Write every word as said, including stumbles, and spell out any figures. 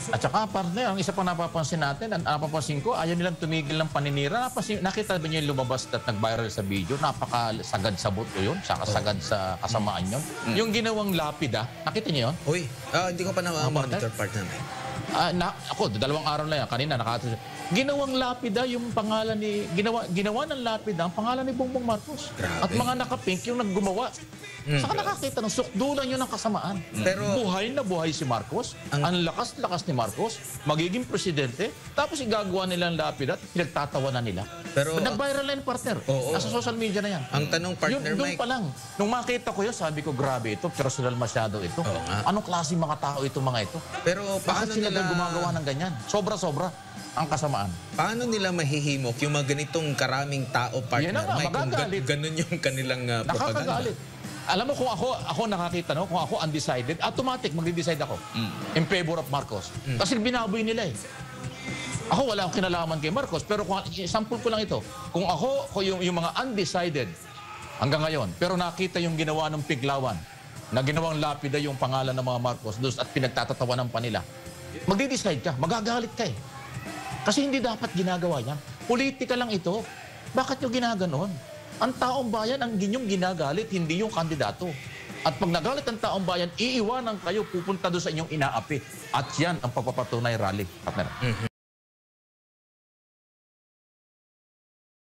At saka, partner, ang isa pa napapansin natin, ang napapansin ko, ayaw nilang tumigil ng paninira. Napansin, nakita ba niyo yung lumabas at nag-viral sa video? Napakasagad sa buto yun, saka sagad sa kasamaan yun. Mm. Yung ginawang lapida, nakita niyo yun? Uy, uh, hindi ko pa na-monitor part namin. Uh, na, ako, dalawang araw na yan. Kanina, nakatasin. Ginawang lapida yung pangalan ni... Ginawa, ginawa ng lapida ang pangalan ni Bongbong Marcos. Grabe. At mga nakapink yung naggumawa. Mm. Saka nakakita ng sukdulan yun ng kasamaan. Pero buhay na buhay si Marcos. Ang, ang lakas-lakas ni Marcos. Magiging presidente. Tapos igagawa nila ang lapida at pinagtatawanan nila. Pero nag-viral na yung partner. Oo, Nasa social media na yan. Ang tanong, partner yun, Mike... Doon pa lang. Nung makita ko yun, sabi ko, grabe ito. Personal masyado ito. Anong klase mga tao ito, mga ito? Pero paano Bakit sila nila... gumagawa ng ganyan? Sobra-sobra ang kasamaan. Paano nila mahihimok yung mga ganitong karaming tao, partner nga, Mike? Kung magagalit. ganun yung kanilang uh, propaganda. Nakakagalit. Alam mo, kung ako, ako nakakita, no? Kung ako undecided, automatic, mag-decide ako mm. in favor of Marcos. Mm. Kasi binaboy nila eh. Ako, wala akong kinalaman kay Marcos, pero kung, sample ko lang ito. Kung ako, kung yung, yung mga undecided, hanggang ngayon, pero nakita yung ginawa ng Piglawan, na ginawang lapida yung pangalan ng mga Marcos, dus at pinagtatatawanan pa nila, magdi-decide ka, magagalit ka eh. Kasi hindi dapat ginagawa yan. Politika lang ito. Bakit yung ginaganon? Ang taong bayan ang ginyong ginagalit, hindi yung kandidato. At pag nagalit ang taong bayan, iiwanan kayo, pupunta doon sa inyong inaapi. At yan ang pagpapatunay rally, partner. Mm-hmm.